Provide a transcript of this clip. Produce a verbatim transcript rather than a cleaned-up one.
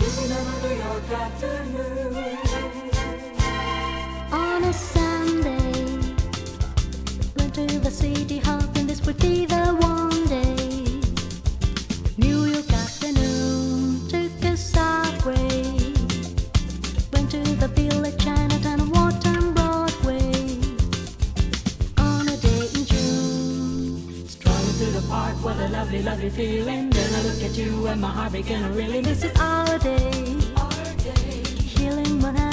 in a New York afternoon. On a Sunday, went to the city hoping this would be the one day. New York afternoon, took a subway, went to the village, Chinatown, and walked on Broadway. On a day in June, Strolling through the park, what a lovely, lovely feeling. Then I look at you and my heart began to really miss it. our day, our day. healing my